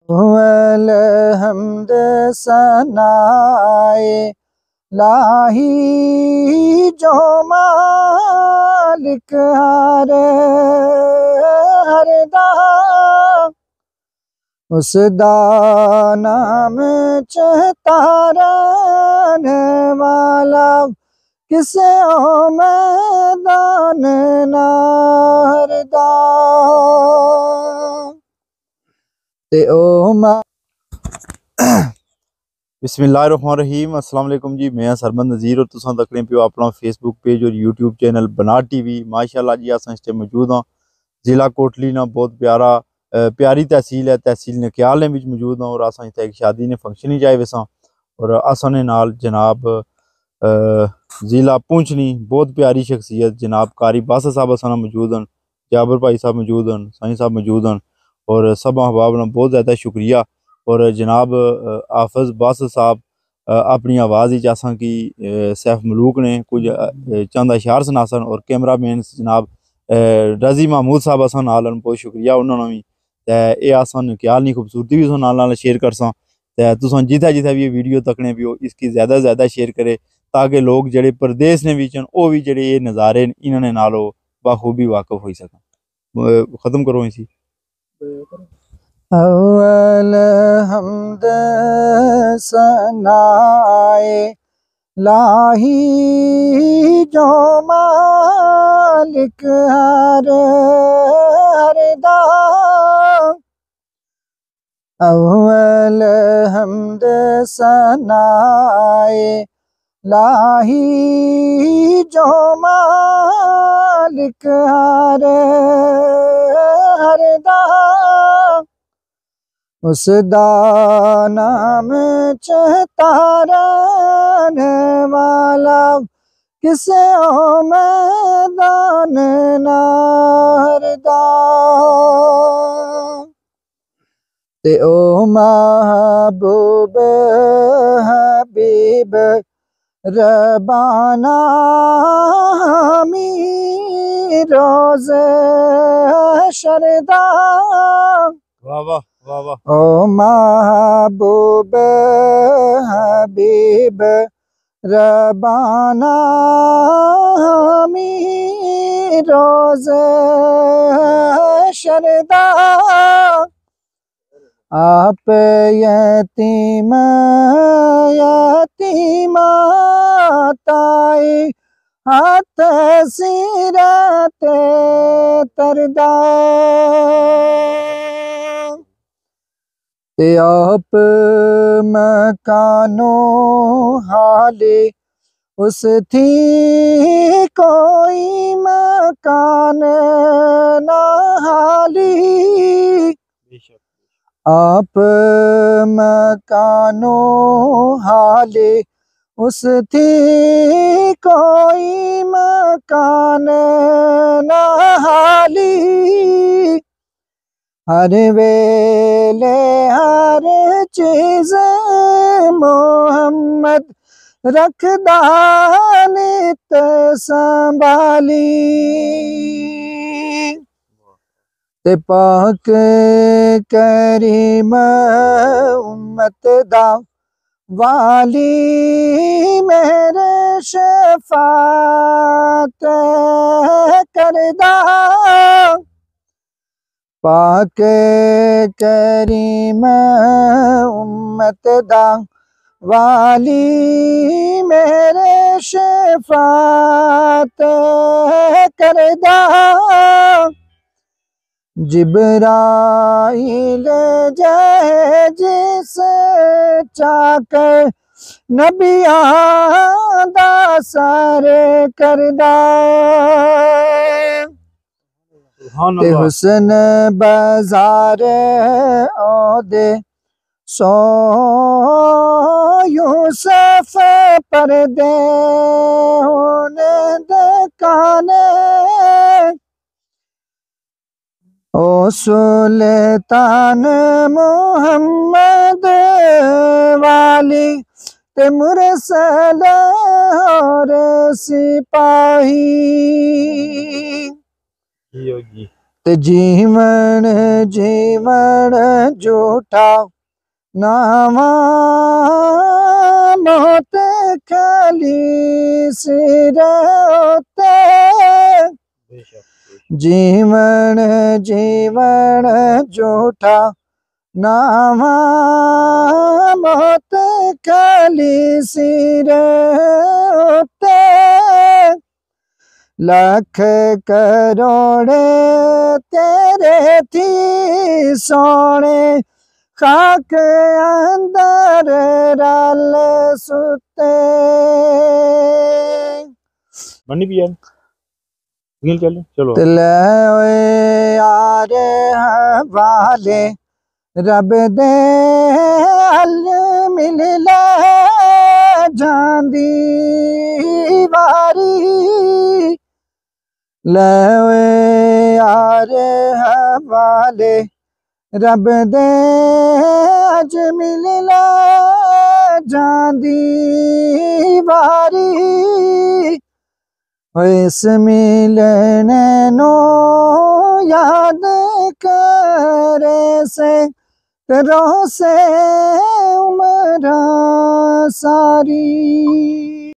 अलहम्द सनाए लाही जो मालिक हर दा उसदा नाम चहतारन वाला किसे ओ मैदान नारदा ते ओ मा बिस्मिल्लाहिर्रहमानिर्रहीम। अस्सलाम वालेकुम जी। मैं सरमद नज़ीर और तुसां तक पियो अपना फेसबुक पेज और यूट्यूब चैनल बना टीवी। माशाअल्लाह जी अस इस टाइम मौजूद हाँ जिला कोटली ना बहुत प्यारी तहसील है, तहसील नक्याल ने विच मौजूद हाँ। और अस इत्थे एक शादी ने फंक्शन ही जाए वैसा और असने नाल जनाब जिला पुंछनी बहुत प्यारी शख्सियत जनाब कारी बासा साहब असाना मौजूद हैं, जाबर भाई साहब मौजूद हैं, साईं साहब मौजूद हैं और सब अहबाब ना बहुत ज़्यादा शुक्रिया। और जनाब हाफिज बासा साहब अपनी आवाज़ असा की सैफ मलूक ने कुछ चंद अशार सनासन और कैमरा मैन जनाब रजी महमूद साहब असा नाल बहुत शुक्रिया उन्होंने भी। ये असन ख्याल नहीं खूबसूरती भी नाल शेयर करसा तुम जिथे जिथे भी ये वीडियो तकने पियो इसकी ज़्यादा से ज़्यादा शेयर करे ताकि लोग जड़े प्रदेश ने भी वो भी जड़े ये नज़ारे इन्होंने नालो बखूबी वाकफ हो सकन। ख़त्म करो इसी अलहम्द सनाए लाही जो मालिक हर दा अलहम्द सनाए लाही जो मालिक हर दा उसदा नाम चहतारन वाला किसे ओ मैदान नारदा ते ओ महबूब हबीब रबाना हमी रोज़ शरदा वाह वाह वाह वाह। ओ महबूब हबीब रबाना हमी रोज़ शरदा आप यतीम यतीमाताई हाथ सीरत तरदा ते आप मकानो हाले उस थी कोई मकान ना हाली आप मकानो हाले उस थी कोई मकान ना हाली हर वेले हर चीज मोहम्मद रखदा नित संभाली ते पाक करीम उम्मत दा वाली मेरे शफात करदा पाक करीम उम्मत दा वाली मेरे शफात करदा जिब्राइल जय जिस चाकर नबियां दा सर करदा ते हुसन बाजार ओदे सो यूसुफ परदे होने दकाने ओ सुल्तान मोहम्मद वाली ते मुरसल और सिपाही ते जीवन जीवन झूठा नावा मौत खाली सिर होते जीवन जीवन झूठा नावा मौत खाली सिर होते लाख करोड़ तेरे थी सोने खाक अंदर रल सुते बनी भी यार चलो ले यार हवाले रब दे हल मिल ले जांदी वारी ले यार हवाले रब दे अज मिल ले जांदी वारी इस मिलने नो याद करे से तेरों से उम्र सारी।